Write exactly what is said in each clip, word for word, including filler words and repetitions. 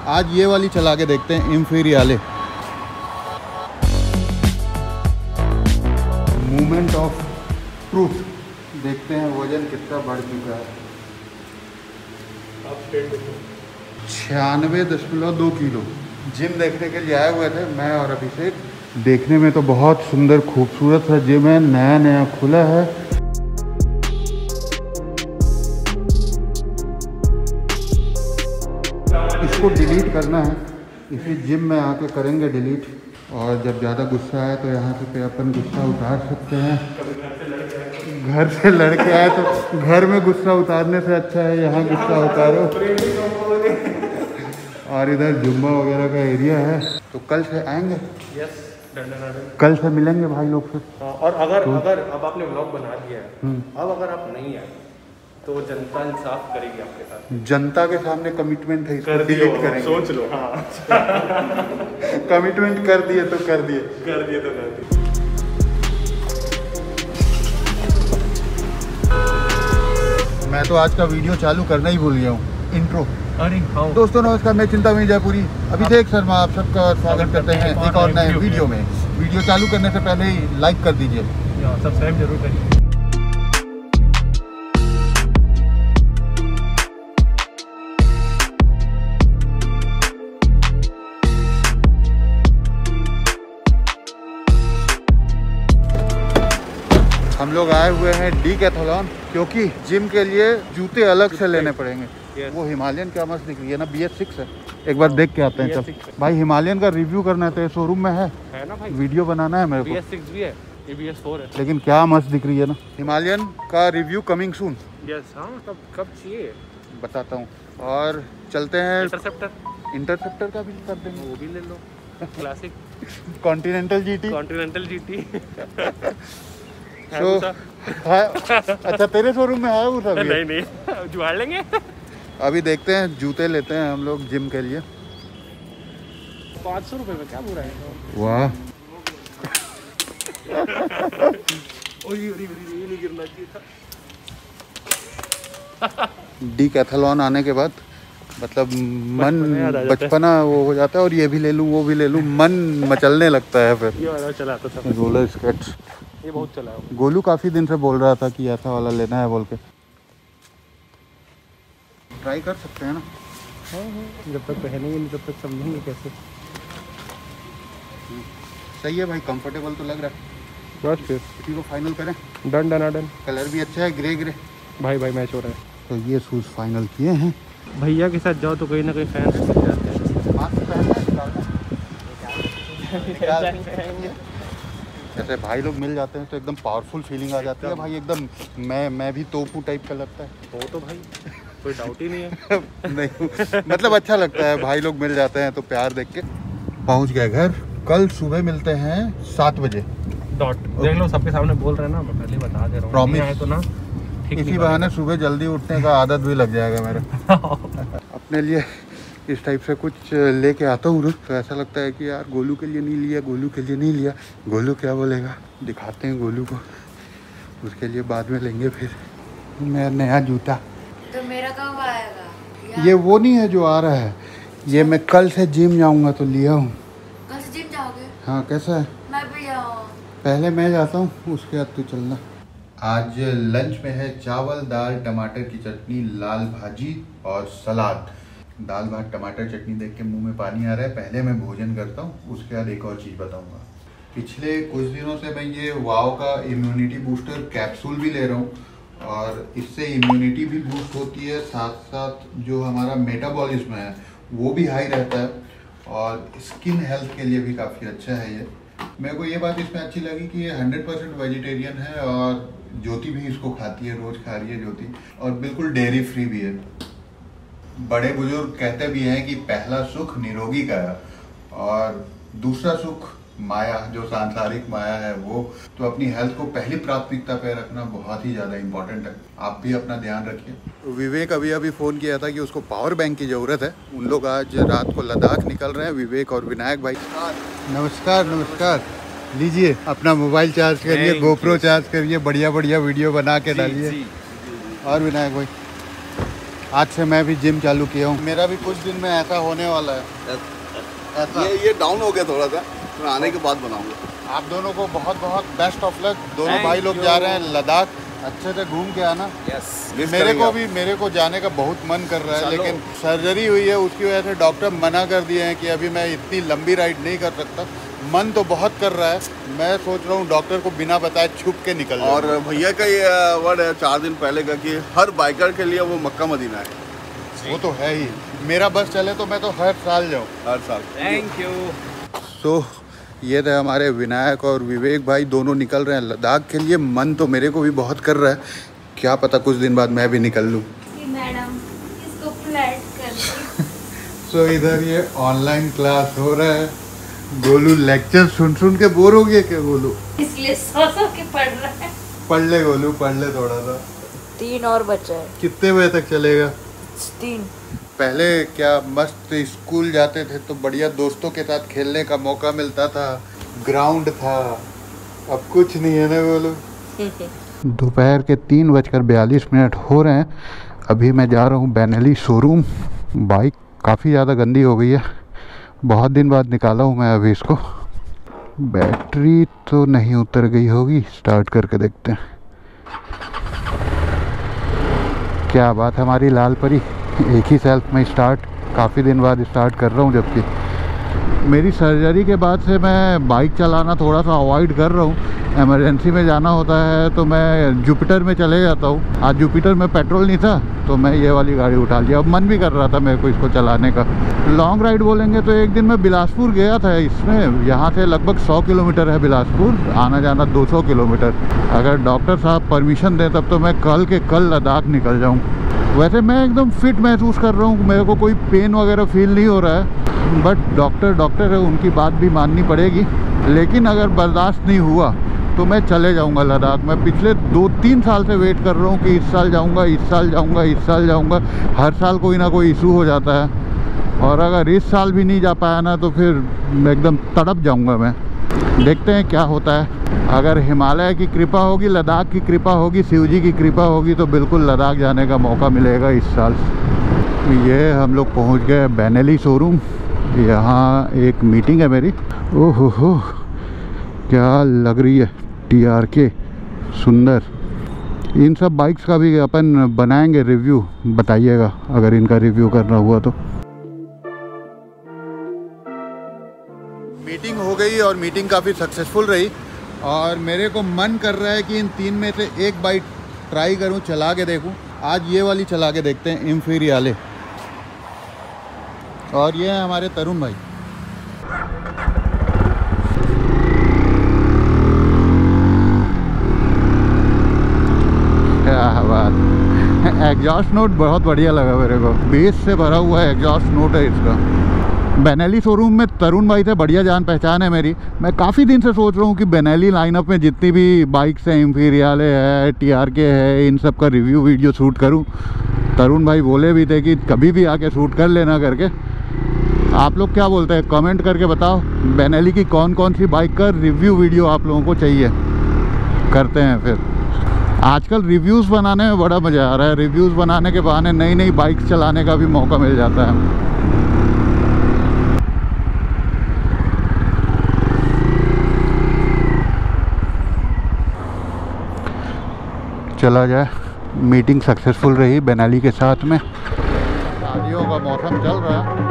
आज ये वाली चला के देखते हैं, इम्फीरियाले। मूवमेंट ऑफ ट्रूथ, देखते हैं वजन कितना बढ़ चुका है। छियानवे दशमलव दो किलो। जिम देखने के लिए आए हुए थे मैं और अभिषेक। देखने में तो बहुत सुंदर खूबसूरत है जिम है, नया नया खुला है। इसको डिलीट करना है, इसी जिम में आके करेंगे डिलीट। और जब ज़्यादा गुस्सा आए तो यहाँ से पे अपन गुस्सा उतार सकते हैं। घर से लड़के आए तो घर में गुस्सा उतारने से अच्छा है यहाँ गुस्सा उतारो। और इधर जुम्मा वगैरह का एरिया है, तो कल से आएंगे। यस, कल से मिलेंगे भाई लोग फिर। और अगर तो, अगर अब आपने व्लॉग बना दिया है, अब अगर आप नहीं आए तो जनता इंसाफ करेगी आपके साथ। जनता के सामने कमिटमेंट है, कर डिलीट करेंगे। सोच लो। हाँ कमिटमेंट कर दिए तो कर दिए कर दिए तो कर दिए। मैं तो आज का वीडियो चालू करना ही भूल गया हूँ, इंट्रो। अरे हाँ दोस्तों नमस्कार, मैं चिंतामणि जयपुरी अभिषेक शर्मा आप सबका स्वागत करते हैं एक और नए वीडियो में। वीडियो चालू करने से पहले ही लाइक कर दीजिए, सब्सक्राइब जरूर करिए। हम लोग आए हुए हैं डीकैथलॉन, क्योंकि जिम के लिए जूते अलग से लेने पड़ेंगे। yes. वो हिमालयन क्या मस्त दिख रही है ना, बी एस सिक्स है। एक बार देख के आते हैं। चल भाई, हिमालयन का रिव्यू करना है तो शोरूम में है, है ना भाई? वीडियो बनाना है मेरे को। बी एस सिक्स भी है, ये बी एस फोर है, लेकिन क्या मस्त दिख रही है ना। हिमालयन का रिव्यू कमिंग सून। यस, हाँ कब कब चाहिए बताता हूँ। और चलते हैं इंटरसेप्टर। इंटरसेप्टर का भी कर देंगे, वो भी ले लो। Classic continental GT. Continental GT. So, अच्छा तेरे शोरूम में है वो सब? नहीं नहीं, जुगाड़ लेंगे। अभी देखते हैं, जूते लेते हैं हम लोग जिम के लिए। पाँच सौ रुपये में क्या बुरा है? वाह नहीं गिरना चाहिए था। डीकैथलॉन आने के बाद मतलब मन बचपना वो हो जाता है, और ये भी ले लूँ वो भी ले लूँ, मन मचलने लगता है फिर। ये वाला चलाता था रोलर स्केट्स, ये बहुत चला है। गोलू काफ़ी दिन से बोल रहा था कि ऐसा वाला लेना है बोल के। ट्राई कर सकते हैं ना। हाँ हाँ, जब तक पहनेंगे नहीं तब तक समझेंगे कैसे। सही है भाई, कंफर्टेबल तो लग रहा है। बस फिर इसी को फाइनल करें। Done done done. कलर भी अच्छा है, ग्रे ग्रे भाई भाई मैच हो रहा है। तो ये शूज़ फाइनल किए हैं। भैया के साथ जाओ तो कहीं ना कहीं फैंस मिल जाते हैं। जैसे भाई लोग मिल जाते हैं तो एकदम पावरफुल फीलिंग आ जाती है भाई, एकदम मैं मैं भी तोपू टाइप का लगता है। वो तो भाई कोई डाउट ही नहीं है। नहीं मतलब अच्छा लगता है, भाई लोग मिल जाते हैं तो प्यार देख के। पहुंच गए घर, कल सुबह मिलते हैं सात बजे डॉट। देख लो सबके सामने बोल रहे हैं ना, मैं पहले बता दे रहा हूँ। प्रॉमिस तो ना, इसी बहाने सुबह जल्दी उठने का आदत भी लग जाएगा मेरा। अपने लिए इस टाइप से कुछ लेके आता हूँ तो ऐसा लगता है कि यार गोलू के लिए नहीं लिया, गोलू के लिए नहीं लिया। गोलू क्या बोलेगा, दिखाते हैं गोलू को, उसके लिए बाद में लेंगे। फिर मेरा नया जूता तो मेरा कब आएगा? ये वो नहीं है जो आ रहा है, ये मैं कल से जिम जाऊँगा तो लिया हूँ। कल से जिम जाओगे? हाँ, कैसा है? मैं भी जाऊँ। पहले मैं जाता हूँ, उसके बाद तू चलना। आज लंच में है चावल, दाल, टमाटर की चटनी, लाल भाजी और सलाद। दाल भात टमाटर चटनी देख के मुंह में पानी आ रहा है। पहले मैं भोजन करता हूँ, उसके बाद एक और चीज़ बताऊँगा। पिछले कुछ दिनों से मैं ये वाव का इम्यूनिटी बूस्टर कैप्सूल भी ले रहा हूँ, और इससे इम्यूनिटी भी बूस्ट होती है, साथ साथ जो हमारा मेटाबॉलिज्म है वो भी हाई रहता है, और स्किन हेल्थ के लिए भी काफ़ी अच्छा है ये। मेरे को ये बात इसमें अच्छी लगी कि ये हंड्रेड परसेंट वेजिटेरियन है, और ज्योति भी इसको खाती है, रोज़ खा रही है ज्योति, और बिल्कुल डेयरी फ्री भी है। बड़े बुजुर्ग कहते भी हैं कि पहला सुख निरोगी का है, और दूसरा सुख माया, जो सांसारिक माया है वो। तो अपनी हेल्थ को पहली प्राथमिकता पे रखना बहुत ही ज़्यादा इम्पोर्टेंट है। आप भी अपना ध्यान रखिए। विवेक अभी अभी फ़ोन किया था कि उसको पावर बैंक की ज़रूरत है। उन लोग आज रात को लद्दाख निकल रहे हैं, विवेक और विनायक भाई। नमस्कार नमस्कार। लीजिए अपना मोबाइल चार्ज करिए, गोप्रो चार्ज करिए, बढ़िया बढ़िया वीडियो बना के डालिए। और विनायक भाई आज से मैं भी जिम चालू किया हूँ। मेरा भी कुछ दिन में ऐसा होने वाला है। ऐसा ये ये डाउन हो गया थोड़ा सा, मैं आने के बाद बनाऊंगा। आप दोनों को बहुत बहुत बेस्ट ऑफ लक। दोनों भाई लोग जा रहे हैं लद्दाख, अच्छे से घूम के आना। यस, मेरे को भी मेरे को जाने का बहुत मन कर रहा है, लेकिन सर्जरी हुई है, उसकी वजह से डॉक्टर मना कर दिए हैं कि अभी मैं इतनी लंबी राइड नहीं कर सकता। मन तो बहुत कर रहा है, मैं सोच रहा हूँ डॉक्टर को बिना बताए छुप के निकल जाऊं। और भैया का ये वर्ड है चार दिन पहले का कि हर बाइकर के लिए वो मक्का मदीना है। वो तो है ही। मेरा बस चले तो मैं तो हर साल जाऊँ, हर साल। Thank you. सो ये थे हमारे विनायक और विवेक भाई, दोनों निकल रहे हैं लद्दाख के लिए। मन तो मेरे को भी बहुत कर रहा है, क्या पता कुछ दिन बाद मैं भी निकल लूँ। मैडम इसको फ्लैट कर सो इधर ये ऑनलाइन क्लास हो रहा है। गोलू लेक्चर सुन सुन के बोर हो गया क्या गोलू? इसलिए सौ सौ के पढ़ रहा है। पढ़ ले गोलू, पढ़ ले थोड़ा सा। तीन और बच्चा है। कितने बजे तक चलेगा? तीन। पहले क्या मस्त स्कूल जाते थे तो बढ़िया दोस्तों के साथ खेलने का मौका मिलता था, ग्राउंड था। अब कुछ नहीं है ना बोलो। दोपहर के तीन बजकर बयालीस मिनट हो रहे हैं। अभी मैं जा रहा हूँ बेनेली शोरूम। बाइक काफ़ी ज़्यादा गंदी हो गई है, बहुत दिन बाद निकाला हूँ मैं अभी इसको। बैटरी तो नहीं उतर गई होगी, स्टार्ट करके देखते हैं। क्या बात है हमारी लाल परी, एक ही सेल्फ में स्टार्ट। काफ़ी दिन बाद स्टार्ट कर रहा हूँ, जबकि मेरी सर्जरी के बाद से मैं बाइक चलाना थोड़ा सा अवॉइड कर रहा हूँ। इमरजेंसी में जाना होता है तो मैं जुपिटर में चले जाता हूँ। आज जुपिटर में पेट्रोल नहीं था तो मैं ये वाली गाड़ी उठा लिया। अब मन भी कर रहा था मेरे को इसको चलाने का। लॉन्ग राइड बोलेंगे तो एक दिन मैं बिलासपुर गया था इसमें। यहाँ से लगभग सौ किलोमीटर है बिलासपुर, आना जाना दो सौ किलोमीटर। अगर डॉक्टर साहब परमिशन दें तब तो मैं कल के कल लद्दाख निकल जाऊँ। वैसे मैं एकदम फिट महसूस कर रहा हूँ, मेरे को कोई पेन वगैरह फील नहीं हो रहा है। बट डॉक्टर डॉक्टर है, उनकी बात भी माननी पड़ेगी। लेकिन अगर बर्दाश्त नहीं हुआ तो मैं चले जाऊंगा लद्दाख। मैं पिछले दो तीन साल से वेट कर रहा हूँ कि इस साल जाऊंगा, इस साल जाऊंगा, इस साल जाऊंगा। हर साल कोई ना कोई इशू हो जाता है, और अगर इस साल भी नहीं जा पाया ना तो फिर एकदम तड़प जाऊंगा मैं। देखते हैं क्या होता है। अगर हिमालय की कृपा होगी, लद्दाख की कृपा होगी, शिव जी की कृपा होगी तो बिल्कुल लद्दाख जाने का मौका मिलेगा इस साल। ये हम लोग पहुँच गए बेनेली शोरूम। यहाँ एक मीटिंग है मेरी। ओहो हो, क्या लग रही है टी आर के, सुंदर। इन सब बाइक्स का भी अपन बनाएंगे रिव्यू, बताइएगा अगर इनका रिव्यू करना हुआ तो। मीटिंग हो गई और मीटिंग काफ़ी सक्सेसफुल रही, और मेरे को मन कर रहा है कि इन तीन में से एक बाइक ट्राई करूं, चला के देखूं। आज ये वाली चला के देखते हैं, इम्फीरियाले। और ये है हमारे तरुण भाई। क्या बात, एग्जॉस्ट नोट बहुत बढ़िया लगा मेरे को। बेस से भरा हुआ एग्जॉस्ट नोट है इसका। बेनेली शोरूम में तरुण भाई से बढ़िया जान पहचान है मेरी। मैं काफ़ी दिन से सोच रहा हूँ कि बेनेली लाइनअप में जितनी भी बाइक्स हैं, इम्फीरियाले है, टी आर के है, इन सब का रिव्यू वीडियो शूट करूँ। तरुण भाई बोले भी थे कि कभी भी आके शूट कर लेना करके। आप लोग क्या बोलते हैं, कमेंट करके बताओ बेनेली की कौन कौन सी बाइक का रिव्यू वीडियो आप लोगों को चाहिए, करते हैं फिर। आजकल रिव्यूज़ बनाने में बड़ा मज़ा आ रहा है। रिव्यूज़ बनाने के बहाने नई नई बाइक्स चलाने का भी मौका मिल जाता है। चला जाए। मीटिंग सक्सेसफुल रही बेनेली के साथ में। शादियों का मौसम चल रहा है।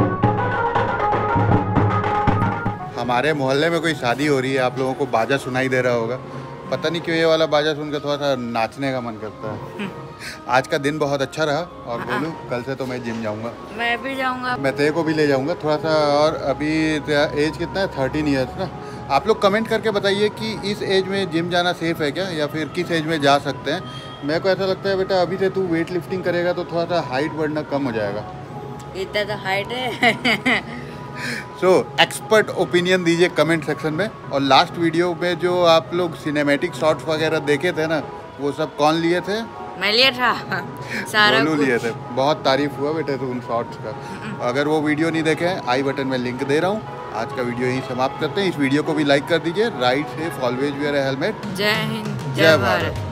हमारे मोहल्ले में कोई शादी हो रही है, आप लोगों को बाजा सुनाई दे रहा होगा। पता नहीं क्यों ये वाला बाजा सुनकर थोड़ा सा नाचने का मन करता है। आज का दिन बहुत अच्छा रहा। और बोलूं, कल से तो मैं जिम जाऊंगा। मैं भी जाऊंगा। मैं तेरे को भी ले जाऊंगा थोड़ा सा। और अभी एज कितना है? थर्टीन ईयर्स ना। आप लोग कमेंट करके बताइए कि इस एज में जिम जाना सेफ़ है क्या, या फिर किस एज में जा सकते हैं। मेरे को ऐसा लगता है बेटा, अभी से तू वेट लिफ्टिंग करेगा तो थोड़ा सा हाइट बढ़ना कम हो जाएगा। इतना तो हाइट है। सो एक्सपर्ट ओपिनियन दीजिए कमेंट सेक्शन में। और लास्ट वीडियो में जो आप लोग सिनेमैटिक शॉट्स वगैरह देखे थे ना, वो सब कौन लिए थे? मैं लिया था सारा कुछ लिए थे। बहुत तारीफ हुआ बेटे तो उन शॉट्स का। अगर वो वीडियो नहीं देखे हैं, आई बटन में लिंक दे रहा हूँ। आज का वीडियो यहीं समाप्त करते हैं। इस वीडियो को भी लाइक कर दीजिए। Ride safe, always wear a helmet. जय हिंद, जय भारत।